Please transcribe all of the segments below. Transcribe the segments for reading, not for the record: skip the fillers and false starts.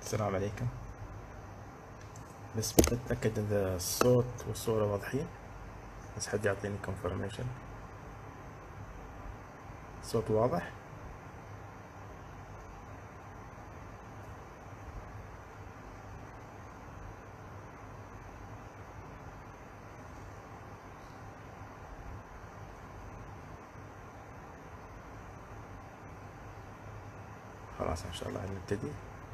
السلام عليكم. بس بتأكد إذا الصوت والصورة واضحين، بس حد يعطيني confirmation. الصوت واضح؟ خلاص إن شاء الله نبتدي.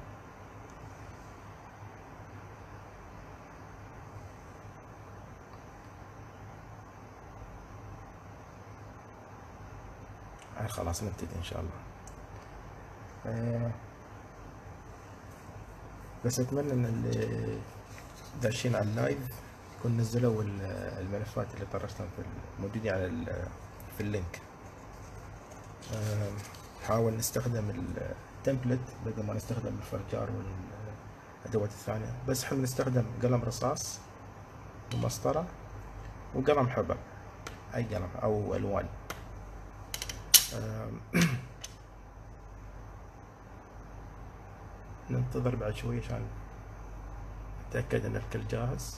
خلاص نبتدي إن شاء الله. بس أتمنى إن اللي داشين على اللايف يكون نزلوا الملفات اللي طرشتهم موجودين على في اللينك. نحاول نستخدم التمبلت بدل ما نستخدم الفرجار والأدوات الثانية، بس احنا نستخدم قلم رصاص ومسطرة وقلم حبر، أي قلم أو ألوان. ننتظر بعد شوي عشان نتأكد ان الكل جاهز.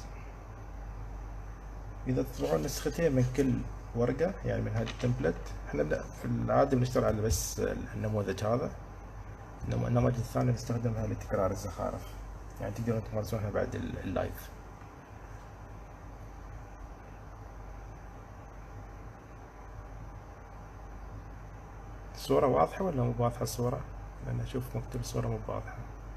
اذا تطبعون نسختين من كل ورقة، يعني من هذا التمبلت، احنا في العادة بنشتغل على بس النموذج هذا. النماذج الثانية نستخدمها لتكرار الزخارف، يعني تقدرون تمارسونها بعد اللايف. الصورة واضحة ولا مو واضحة الصورة؟ لأن أشوف مكتوب الصورة مو واضحة.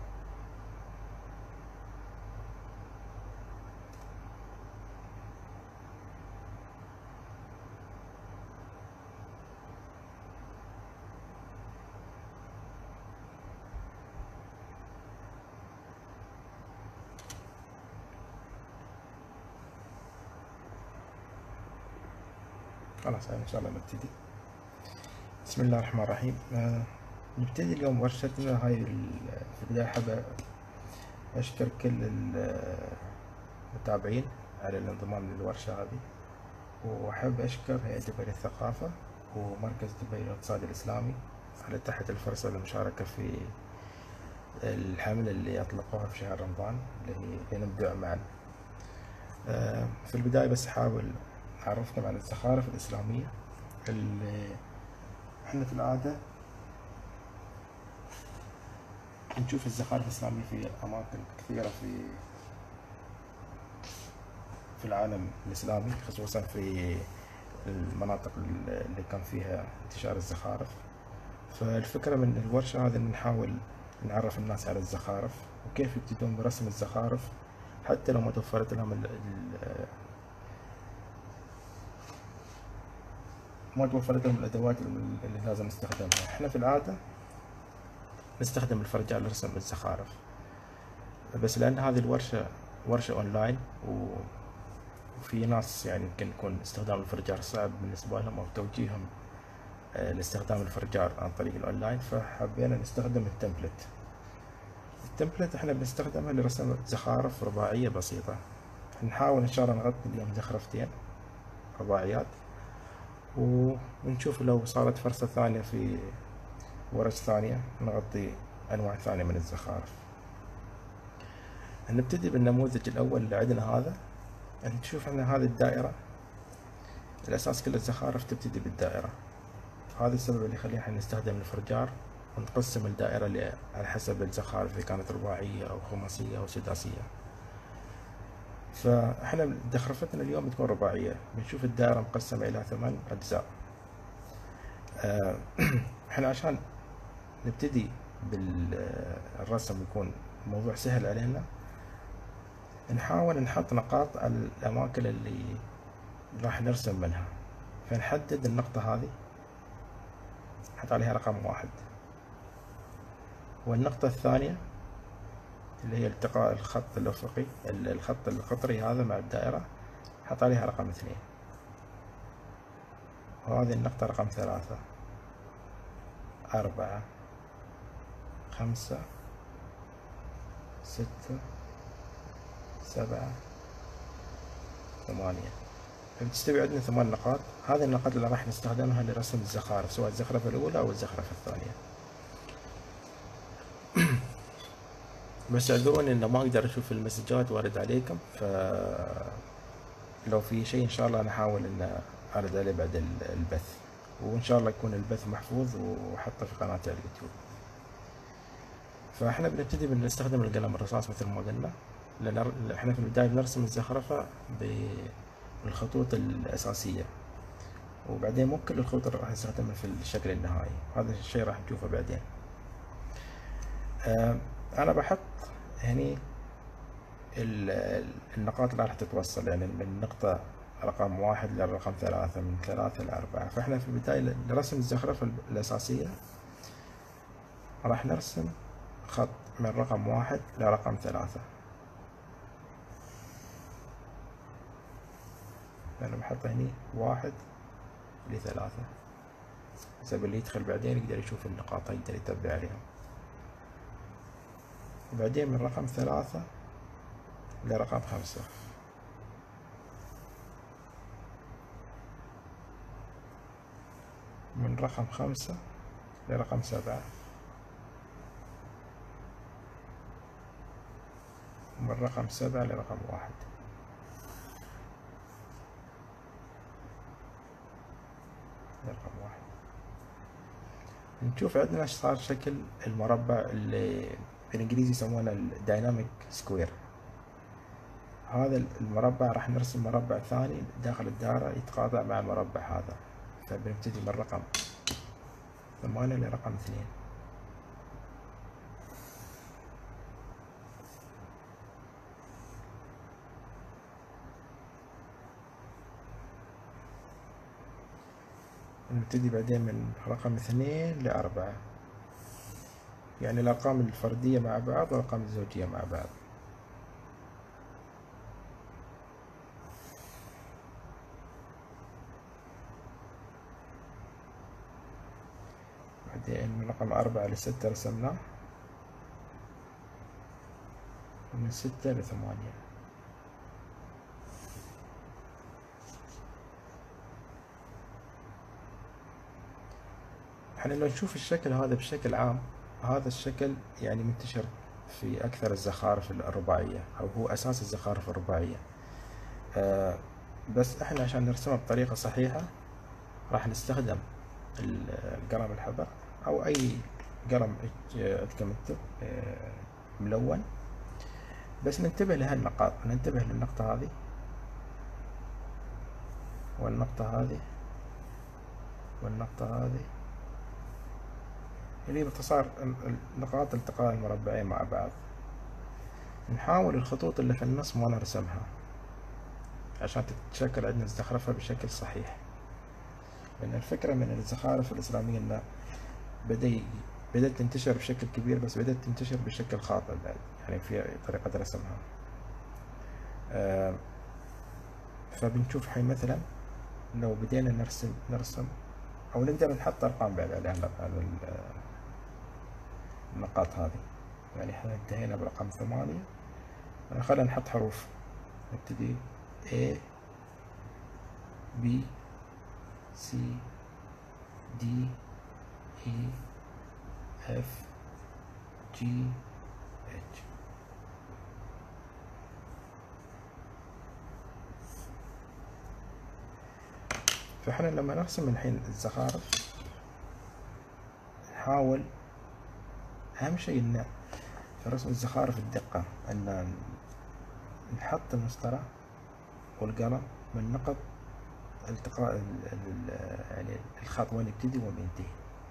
خلاص إن شاء الله نبتدي. بسم الله الرحمن الرحيم. نبتدي اليوم ورشتنا هاي. في البداية حاب أشكر كل المتابعين على الانضمام للورشة هذه، وأحب أشكر هيئة دبي للثقافة ومركز دبي للاقتصاد الإسلامي على تحت الفرصة للمشاركة في الحملة اللي أطلقوها في شهر رمضان اللي هي لنبدأ معا. في البداية بس أحاول أعرفكم عن الزخارف الإسلامية اللي احنا في العادة نشوف الزخارف الإسلامية في أماكن كثيرة في العالم الإسلامي، خصوصا في المناطق اللي كان فيها انتشار الزخارف. فالفكرة من الورشة هذه إن نحاول نعرف الناس على الزخارف وكيف يبتدون برسم الزخارف، حتى لو ما توفرت لهم الأدوات اللي لازم نستخدمها. احنا في العادة نستخدم الفرجال لرسم الزخارف، بس لأن هذه الورشة ورشة أونلاين وفي ناس يعني يمكن يكون استخدام الفرجار صعب بالنسبة لهم أو توجيههم لاستخدام الفرجار عن طريق الأونلاين، فحبينا نستخدم التمبلت احنا بنستخدمها لرسم زخارف رباعية بسيطة. نحاول إن شاء الله نغطي اليوم زخرفتين رباعيات، ونشوف لو صارت فرصة ثانية في ورش ثانية نغطي أنواع ثانية من الزخارف. نبتدي بالنموذج الأول اللي عندنا هذا. نشوف احنا هذه الدائرة، الأساس كل الزخارف تبتدي بالدائرة. هذا السبب اللي يخلينا احنا نستخدم الفرجار ونقسم الدائرة على حسب الزخارف، إذا كانت رباعية أو خماسية أو سداسية. فاحنا زخرفتنا اليوم بتكون رباعية. بنشوف الدائرة مقسمة إلى 8 أجزاء. احنا عشان نبتدي بالرسم يكون الموضوع سهل علينا، نحاول نحط نقاط على الأماكن اللي راح نرسم منها. فنحدد النقطة هذه نحط عليها رقم 1، والنقطة الثانية اللي هي التقاء الخط الأفقي الخط القطري هذا مع الدائرة نحط عليها رقم 2، وهذه النقطة رقم 3 4 5 6 7 8. فبتستوي عندنا 8 نقاط. هذه النقاط اللي راح نستخدمها لرسم الزخارف، سواء الزخرفة الأولى أو الزخرفة الثانية. بس اعذروني انه ما اقدر اشوف المسجات وارد عليكم، ف لو في شيء ان شاء الله انا احاول ان ارد عليه بعد البث، وان شاء الله يكون البث محفوظ وحطه في قناتي على اليوتيوب. فاحنا بنبتدي بنستخدم القلم الرصاص مثل ما قلنا، لان احنا في البدايه بنرسم الزخرفه بالخطوط الاساسيه، وبعدين مو كل الخطوط راح نستخدمها في الشكل النهائي، هذا الشيء راح نشوفه بعدين. انا بحط هني النقاط اللي راح تتوصل، يعني من نقطة رقم 1 للرقم 3، من 3 ل4. فاحنا في البداية لرسم الزخرفة الأساسية راح نرسم خط من رقم 1 لرقم 3، أنا بحط هني 1 ل3، حسب اللي يدخل بعدين يقدر يشوف النقاط، يقدر يتبع عليهم. وبعدين من رقم 3 لرقم 5، من رقم 5 لرقم 7، من رقم 7 لرقم 1. نشوف عندنا ايش صار شكل المربع اللي بالانجليزي يسمونه الدايناميك سكوير. هذا المربع راح نرسم مربع ثاني داخل الدائرة يتقاطع مع المربع هذا، فبنبتدي من رقم 8 لرقم 2. نبتدي بعدين من رقم 2 ل4، يعني الأرقام الفردية مع بعض والأرقام الزوجية مع بعض. بعدين من رقم 4 ل6 رسمناه، ومن 6 ل8. احنا لو نشوف الشكل هذا بشكل عام، هذا الشكل يعني منتشر في أكثر الزخارف الرباعية، أو هو أساس الزخارف الرباعية. بس احنا عشان نرسمها بطريقة صحيحة راح نستخدم القلم الحبر أو أي قلم عندكم انتم ملون، بس ننتبه لهالنقاط، ننتبه للنقطة هذه والنقطة هذه والنقطة هذه، اللي باختصار نقاط التقاء المربعين مع بعض. نحاول الخطوط اللي في النص ما نرسمها عشان تتشكل عندنا الزخرفة بشكل صحيح، لأن الفكرة من الزخارف الإسلامية إنها بدأت تنتشر بشكل كبير، بس بدأت تنتشر بشكل خاطئ بعد، يعني في طريقة رسمها. فبنشوف حين مثلا لو بدينا نرسم أو نقدر نحط أرقام بعد على النقاط هذه. يعني احنا انتهينا برقم 8، خلينا نحط حروف، نبتدي A B C D E F G H. فاحنا لما نرسم الحين الزخارف نحاول اهم شيء ان في رسم الزخارف الدقة، ان نحط المسطرة والقلم من نقط التقاء يعني الخط وين يبتدي وين ينتهي.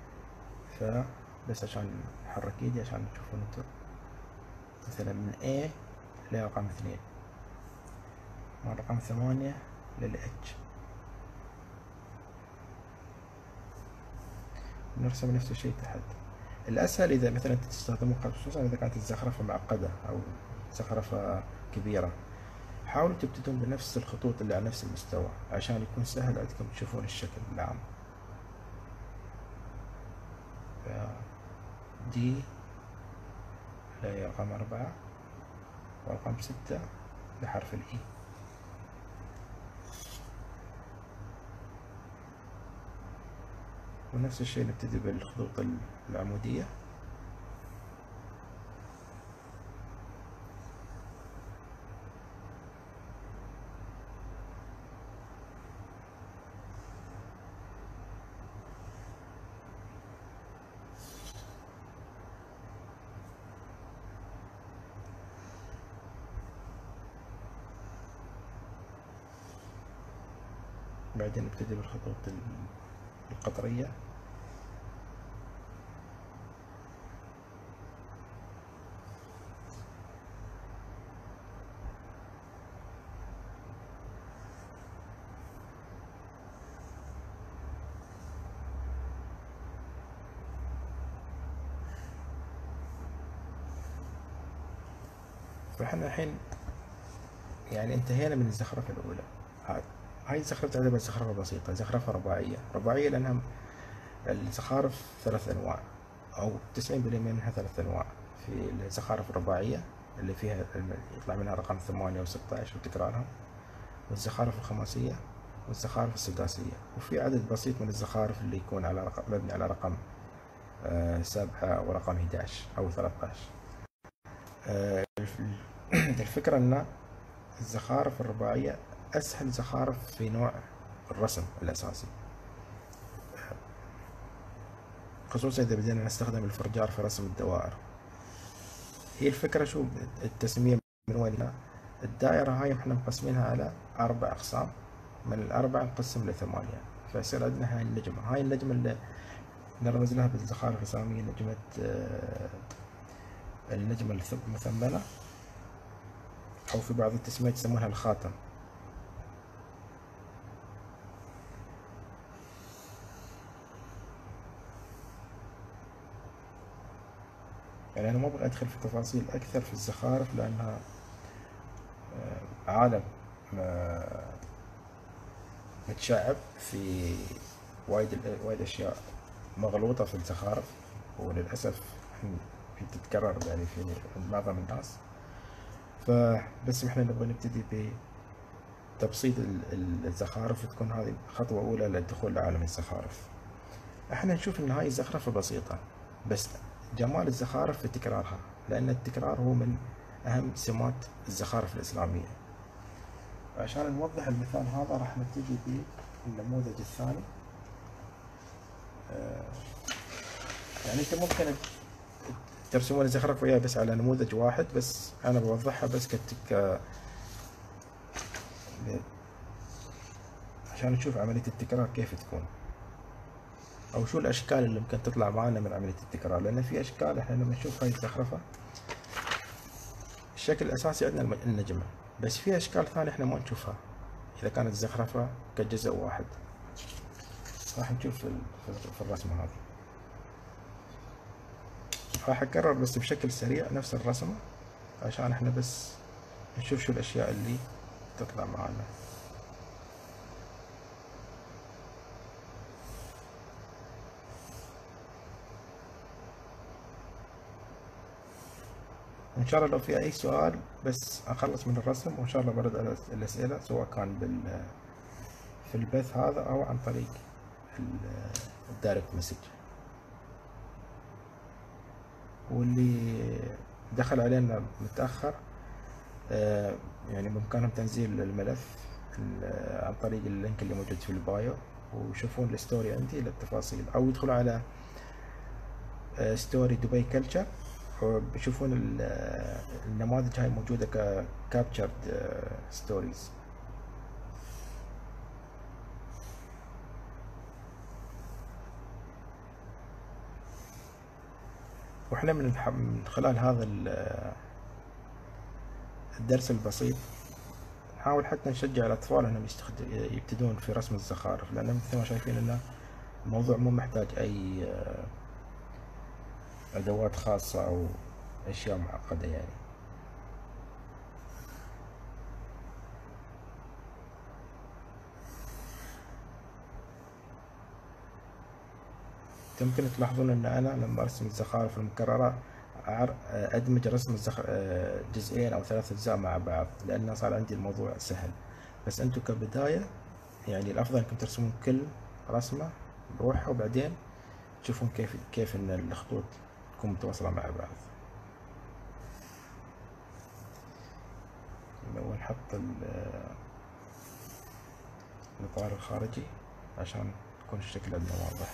فبس عشان نحرك ايدي عشان تشوفون انتم، مثلا من A لرقم 2، من رقم 8 للH، نرسم نفس الشيء تحت. الأسهل إذا مثلا تستخدموا، خصوصا إذا كانت الزخرفة معقدة أو زخرفة كبيرة، حاولوا تبتدون بنفس الخطوط اللي على نفس المستوى عشان يكون سهل عندكم تشوفون الشكل العام. دي رقم 4 ورقم 6 لحرف الإي. ونفس الشيء نبتدي بالخطوط العمودية، بعدين نبتدي بالخطوط القطرية. فاحنا الحين يعني انتهينا من الزخرفة الأولى. هاي الزخرفة تعتبر زخرفة بسيطة، زخرفة رباعية. رباعية لأنها الزخارف 3 أنواع، أو 90% منها 3 أنواع. في الزخارف الرباعية اللي فيها يطلع منها رقم 8 و16 وتكرارها، والزخارف الخماسية، والزخارف السداسية. وفي عدد بسيط من الزخارف اللي يكون على رقم مبني على رقم 7 ورقم 11 أو 13. الفكرة أن الزخارف الرباعية أسهل زخارف في نوع الرسم الأساسي، خصوصا إذا بدينا نستخدم الفرجار في رسم الدوائر. هي الفكرة شو التسمية من وين؟ الدائرة هاي احنا مقسمينها على 4 أقسام، من ال4 نقسم ل8، فيصير عندنا هاي النجمة. هاي النجمة اللي نرمز لها بالزخارف الإسلامية النجمة المثمنة، أو في بعض التسميات يسمونها الخاتم. يعني أنا ما أبغى أدخل في تفاصيل أكثر في الزخارف، لأنها عالم متشعب في وايد أشياء مغلوطة في الزخارف، وللأسف تتكرر يعني في معظم الناس. فبس احنا نبغى نبتدي بتبسيط الزخارف، وتكون هذه خطوة أولى للدخول لعالم الزخارف. احنا نشوف ان هاي الزخرفة بسيطة، بس جمال الزخارف في تكرارها، لأن التكرار هو من أهم سمات الزخارف الإسلامية. عشان نوضح المثال هذا راح نبتدي بالنموذج الثاني. يعني انت ممكن ترسمون الزخرفة وياي بس على نموذج واحد، بس أنا بوضحها بس عشان نشوف عملية التكرار كيف تكون، أو شو الأشكال اللي ممكن تطلع معنا من عملية التكرار. لأن في أشكال احنا لما نشوف هاي الزخرفة الشكل الأساسي عندنا النجمة، بس في أشكال ثانية احنا ما نشوفها إذا كانت الزخرفة كجزء واحد. راح نشوف في الرسمة هذه. راح أكرر بس بشكل سريع نفس الرسمة عشان احنا بس نشوف شو الأشياء اللي تطلع معنا. إن شاء الله لو في أي سؤال بس أخلص من الرسم، وإن شاء الله برد على الأسئلة، سواء كان في البث هذا أو عن طريق الدايركت مسج. واللي دخل علينا متأخر يعني بإمكانهم تنزيل الملف عن طريق اللينك اللي موجود في البايو، ويشوفون الستوري عندي للتفاصيل، أو يدخلوا على ستوري دبي كلتشر وبيشوفون النماذج هاي موجودة كابتشرد ستوريز. واحنا من خلال هذا الدرس البسيط نحاول حتى نشجع الأطفال أنهم يبتدون في رسم الزخارف، لأن مثل ما شايفين أن الموضوع مو محتاج أي أدوات خاصة أو أشياء معقدة. يعني ممكن تلاحظون أن أنا لما أرسم الزخارف المكررة أدمج رسم جزئين أو 3 أجزاء مع بعض، لأنه صار عندي الموضوع سهل. بس أنتم كبداية يعني الأفضل أنكم ترسمون كل رسمة بروحها، وبعدين تشوفون كيف أن الخطوط تكون متواصلة مع بعض. ونحط الإطار الخارجي عشان يكون الشكل عندنا واضح.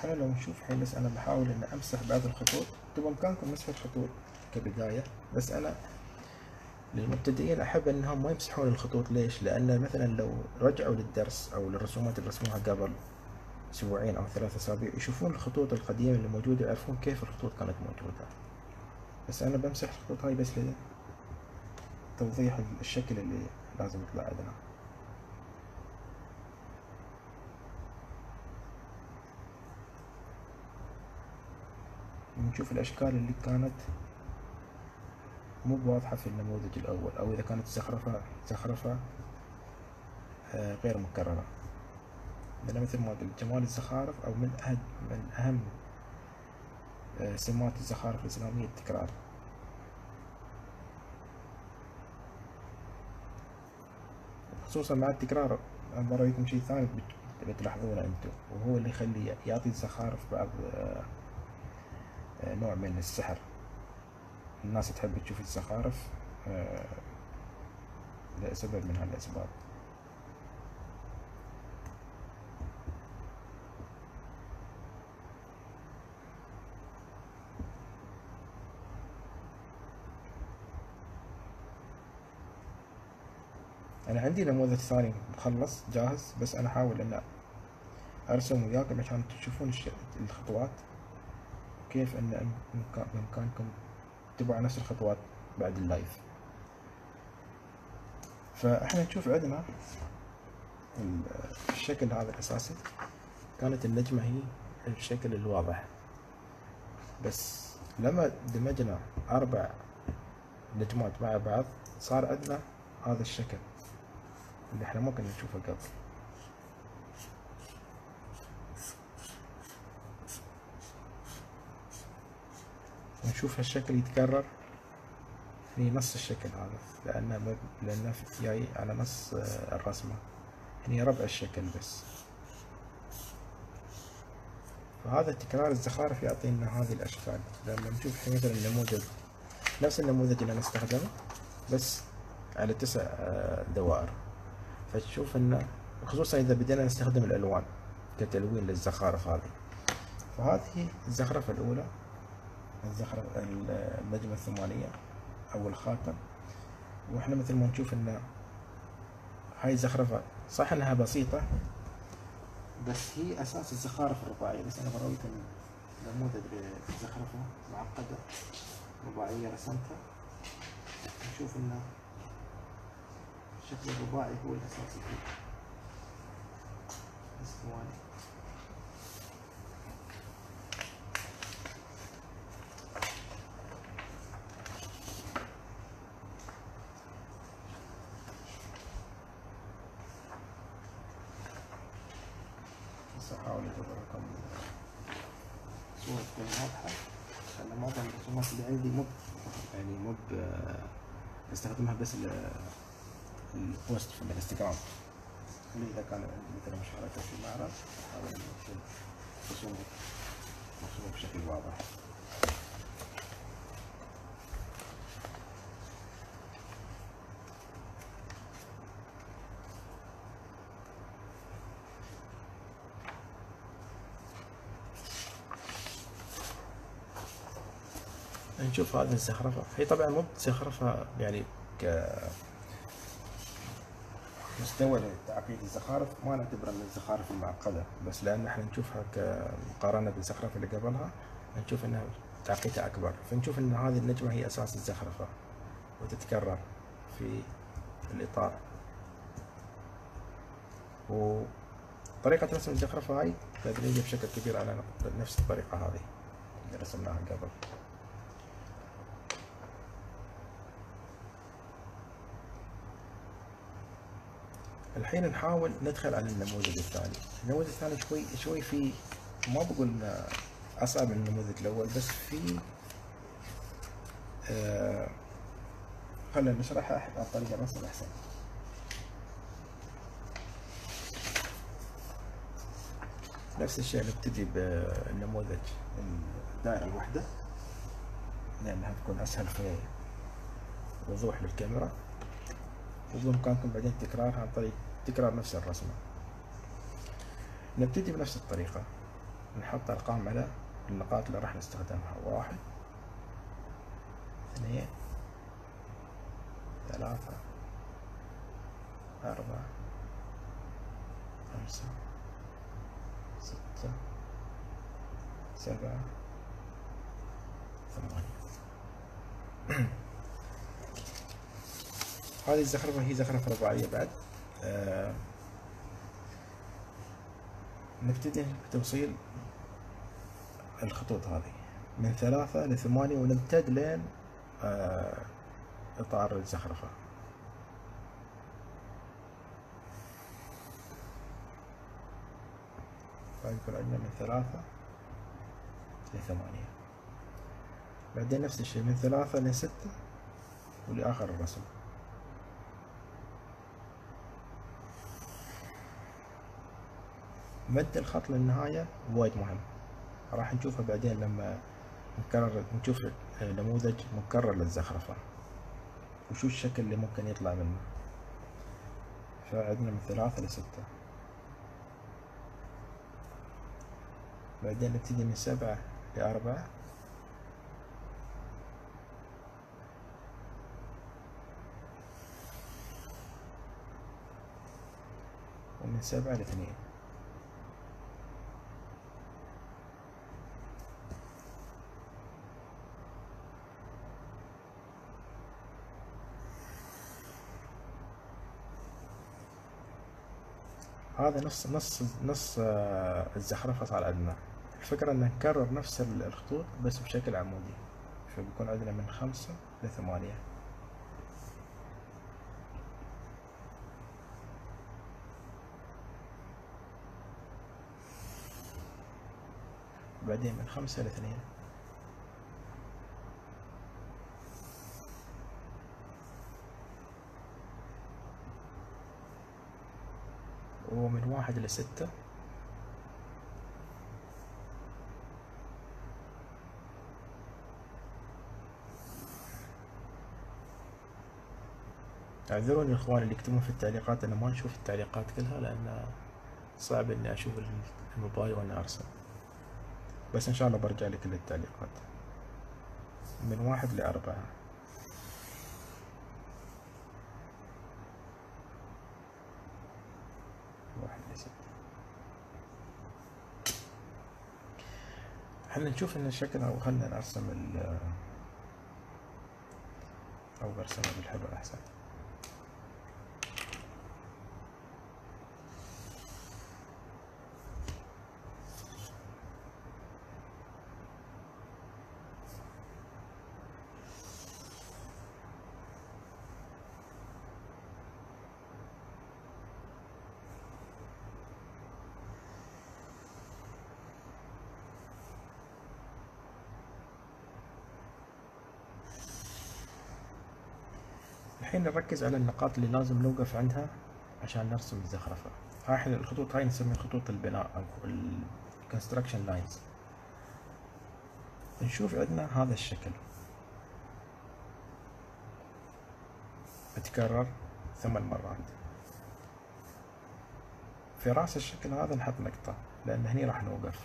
احنا لو نشوف الحين، بس انا بحاول ان امسح بعض الخطوط. بامكانكم مسح الخطوط كبداية، بس انا للمبتدئين احب انهم ما يمسحون الخطوط. ليش؟ لان مثلا لو رجعوا للدرس او للرسومات اللي رسموها قبل اسبوعين او 3 اسابيع، يشوفون الخطوط القديمة اللي موجودة، يعرفون كيف الخطوط كانت موجودة. بس انا بمسح الخطوط هاي بس لتوضيح الشكل اللي لازم يطلع عندنا. نشوف الاشكال اللي كانت مو بواضحة في النموذج الاول، او اذا كانت زخرفة غير مكررة. لان مثل ما قلت، جمال الزخارف او من اهم سمات الزخارف الاسلامية التكرار. خصوصا مع التكرار انا برايكم شيء ثاني بتلاحظونه انتم، وهو اللي يخلي يعطي الزخارف بعض نوع من السحر. الناس تحب تشوف الزخارف لسبب من هالاسباب. انا عندي نموذج ثاني مخلص جاهز، بس انا احاول ان ارسم وياكم عشان تشوفون الخطوات، كيف ان بامكانكم تتبعوا نفس الخطوات بعد اللايف. فاحنا نشوف عندنا الشكل هذا الاساسي، كانت النجمة هي الشكل الواضح، بس لما دمجنا 4 نجمات مع بعض صار عندنا هذا الشكل اللي احنا ما كنا نشوفه قبل. ونشوف هالشكل يتكرر في نص الشكل هذا، لأنه جاي على نص الرسمة، هني ربع الشكل بس. فهذا تكرار الزخارف يعطينا هذه الأشكال. لما نشوف الحين مثلا النموذج، نفس النموذج اللي أنا استخدمه بس على 9 دوائر، فتشوف إنه خصوصا إذا بدينا نستخدم الألوان كتلوين للزخارف هذه. فهذه الزخرفة الأولى، النجمة الثمانية أو الخاتم. وإحنا مثل ما نشوف إن هاي الزخرفة صح إنها بسيطة، بس هي أساس الزخارف الرباعية. بس أنا براويكم نموذج لزخرفة معقدة رباعية رسمتها، نشوف إن الشكل الرباعي هو الأساسي فيه. بس ثواني. أحاول أجيب لكم صورة تكون واضحة، لأن معظم الرسومات اللي عندي مو بستخدمها بس البوست في الانستغرام، اللي إذا كان عندي مثلا مشاركة في معرض أحاول أن أكتب رسومة بشكل واضح. نشوف هذه الزخرفة، هي طبعا مو زخرفة يعني كمستوى لتعقيد الزخارف، ما نعتبرها من الزخارف المعقدة، بس لأن احنا نشوفها كمقارنة بالزخرفة اللي قبلها نشوف انها تعقيدها أكبر. فنشوف ان هذه النجمة هي أساس الزخرفة وتتكرر في الإطار. وطريقة رسم الزخرفة هاي مبنية بشكل كبير على نفس الطريقة هذه اللي رسمناها قبل. الحين نحاول ندخل على النموذج الثاني. النموذج الثاني شوي في، ما بقول أصعب من النموذج الأول، بس في خلينا نشرحها عن طريق الرسم أحسن. نفس الشيء نبتدي بالنموذج الدائرة الواحدة لأنها تكون أسهل في وضوح للكاميرا، وبإمكانكم بعدين تكرارها عن طريق تكرار نفس الرسمة. نبتدي بنفس الطريقة، نحط أرقام على النقاط اللي راح نستخدمها. 1 2 3 4 5 6 7 8. هذه الزخرفة هي زخرفة رباعية بعد. نبتدي بتوصيل الخطوط هذه من 3 ل 8 ونمتد لين إطار الزخرفة. فيكون عندنا من 3 ل 8. بعدين نفس الشيء من 3 ل 6 ولآخر الرسم. مد الخط للنهاية وايد مهم، راح نشوفه بعدين لما نشوف نموذج مكرر للزخرفة وشو الشكل اللي ممكن يطلع منه. فعندنا من 3 ل 6. بعدين نبتدي من 7 ل 4. ومن 7 ل 2. هذا نص الزخرفة صار عندنا. الفكرة ان نكرر نفس الخطوط بس بشكل عمودي، فبيكون عندنا من 5 ل 8. بعدين من 5 ل 2. ومن 1 ل 6. اعذروني الاخوان اللي يكتبون في التعليقات، انا ما نشوف التعليقات كلها لان صعب اني اشوف الموبايل وانا ارسم، بس ان شاء الله برجع لكل التعليقات. من 1 ل 4. احنا نشوف ان الشكل، او خلنا نرسم او برسمه بالحبر احسن. الحين نركز على النقاط اللي لازم نوقف عندها عشان نرسم الزخرفة. هاي الخطوط هاي نسميها خطوط البناء أو الكونستراكشن لاينز. نشوف عندنا هذا الشكل بتكرر 8 مرات. في راس الشكل هذا نحط نقطة لأن هني راح نوقف.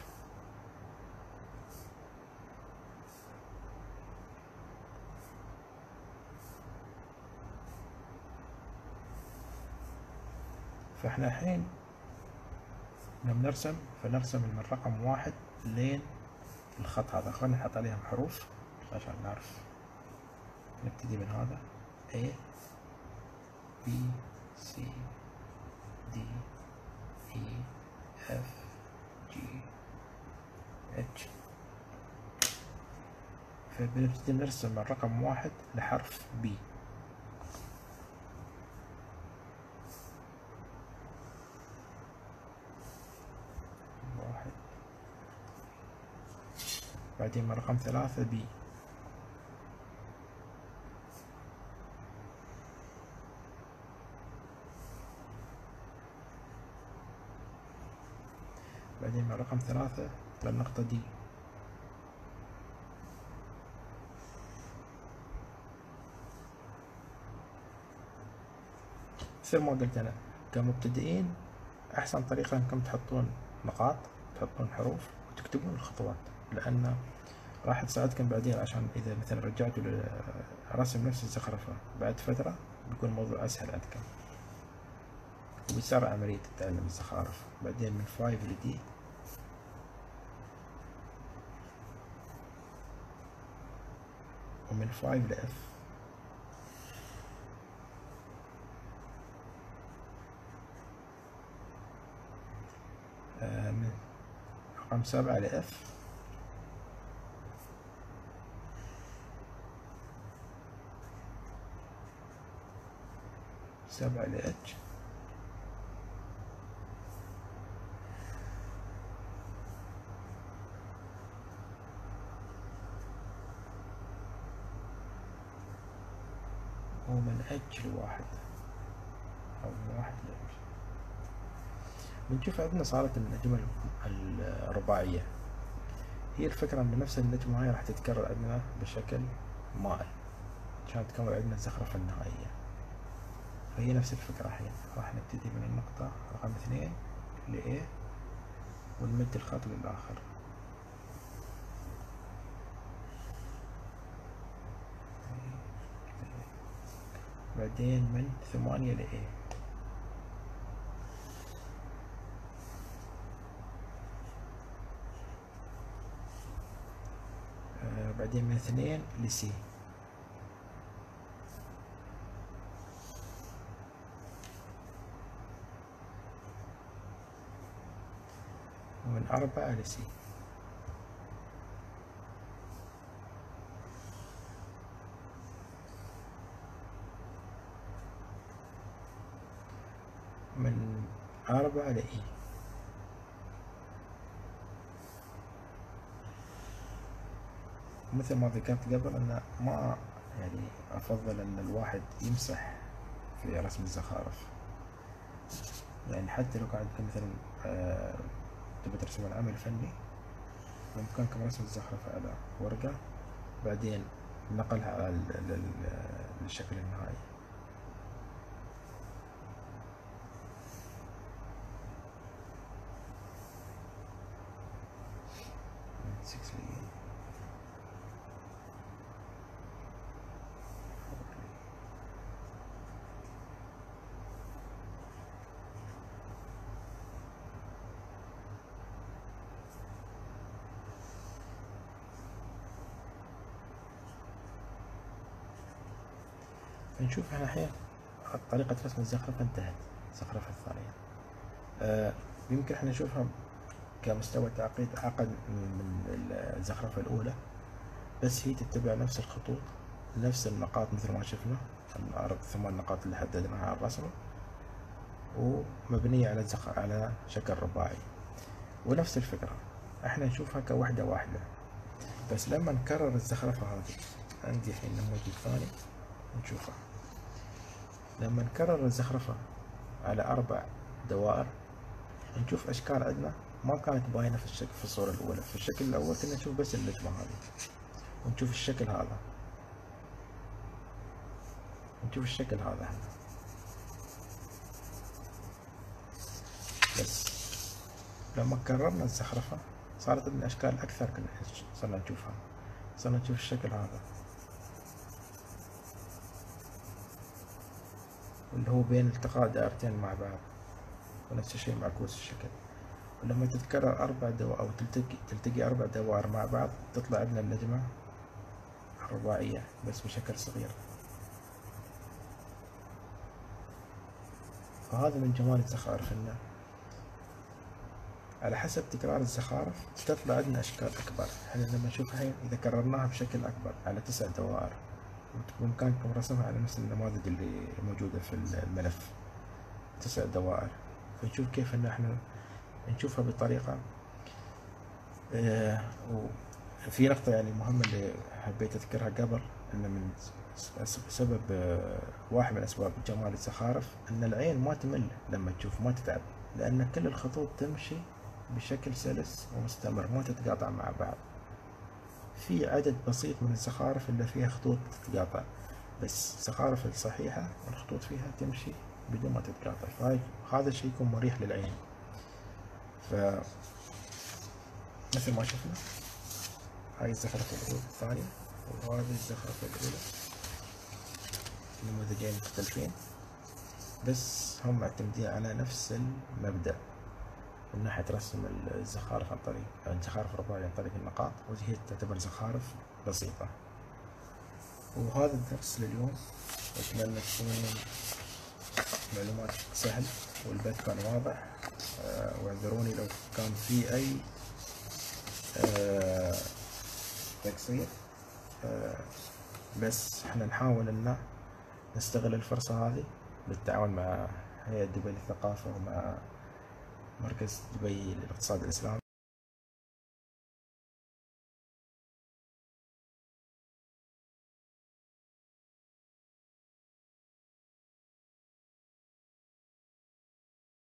فاحنا الحين لما نرسم فنرسم من رقم 1 لين الخط هذا. خلينا نحط عليهم حروف عشان نعرف. نبتدي من هذا A B C D E F G H. فبنبتدي نرسم من رقم 1 لحرف B. بعدين من رقم 3 B. بعدين من رقم 3 للنقطة D. مثل ما قلت أنا كمبتدئين أحسن طريقة إنكم تحطون نقاط، تحطون حروف وتكتبون الخطوات، لأن راح تساعدكم بعدين، عشان إذا مثلا رجعتوا لرسم نفس الزخرفة بعد فترة بيكون الموضوع أسهل عندكم، وبيسرع عملية تعلم الزخارف. بعدين من 5 ل D، ومن 5 ل F، من رقم 7 ل F، سبعة ل H، ومن H لواحد، أو من 1 ل H. بنشوف عندنا صارت النجمة الرباعية. هي الفكرة إن نفس النجمة هاي راح تتكرر عندنا بشكل مائل عشان تكون عندنا الزخرفة النهائية. فهي نفس الفكرة. الحين راح نبتدي من النقطة رقم 2 ل A، ونمد الخط للآخر. بعدين من 8 ل A، بعدين من 2 ل C، ومن 4 ل C، من 4 ل E، مثل ما ذكرت قبل أن ما يعني أفضل أن الواحد يمسح في رسم الزخارف. يعني حتى لو كان عندكم مثلا تبي ترسمون عمل فني، بإمكانكم رسم الزخرفة على ورقة، بعدين نقلها على للشكل النهائي. نشوف احنا الحين طريقة رسم الزخرفة انتهت. الزخرفة الثانية يمكن احنا نشوفها كمستوى تعقيد أعقد من الزخرفة الأولى، بس هي تتبع نفس الخطوط، نفس النقاط مثل ما شفنا 8 نقاط اللي حددناها على الرسمة، ومبنية على شكل رباعي. ونفس الفكرة احنا نشوفها كوحدة واحدة، بس لما نكرر الزخرفة هذه، عندي الحين نموذج ثاني نشوفها. لما نكرر الزخرفة على 4 دوائر، نشوف أشكال عندنا ما كانت باينة في الصورة الأولى. في الشكل الأول كنا نشوف بس النجمة هذه، ونشوف الشكل هذا، نشوف الشكل هذا هنا. بس لما كررنا الزخرفة صارت عندنا أشكال أكثر، صرنا نشوفها، صرنا نشوف الشكل هذا اللي هو بين التقاء دائرتين مع بعض، ونفس الشيء معكوس الشكل. ولما تتكرر 4 دوائر أو تلتقي 4 دوائر مع بعض، تطلع عندنا النجمة الرباعية بس بشكل صغير. فهذا من جمال الزخارف، إنه على حسب تكرار الزخارف تطلع عندنا أشكال أكبر. احنا لما نشوف الحين إذا كررناها بشكل أكبر على 9 دوائر، بإمكانكم رسمها على نفس النماذج اللي موجودة في الملف 9 دوائر، فنشوف كيف إن احنا نشوفها بطريقة. وفي نقطة يعني مهمة اللي حبيت أذكرها قبل، إن من سبب واحد من أسباب جمال الزخارف إن العين ما تمل لما تشوف، ما تتعب، لأن كل الخطوط تمشي بشكل سلس ومستمر، ما تتقاطع مع بعض. في عدد بسيط من الزخارف اللي فيها خطوط تتقاطع، بس الزخارف الصحيحة الخطوط فيها تمشي بدون ما تتقاطع، فهذا الشيء يكون مريح للعين. مثل ما شفنا هاي الزخرفة الأولى الثانية وهذه الزخرفة الأولى، نموذجين مختلفين بس هم معتمدين على نفس المبدأ من ناحية رسم الزخارف عن طريق الزخارف الرباعية عن طريق النقاط، وهي تعتبر زخارف بسيطة. وهذا الدرس لليوم، أتمنى تكون معلومات سهل والبث كان واضح. واعذروني لو كان في أي تقصير، بس احنا نحاول ان نستغل الفرصة هذه بالتعاون مع هيئة دبي للثقافة ومع مركز دبي للاقتصاد الإسلامي.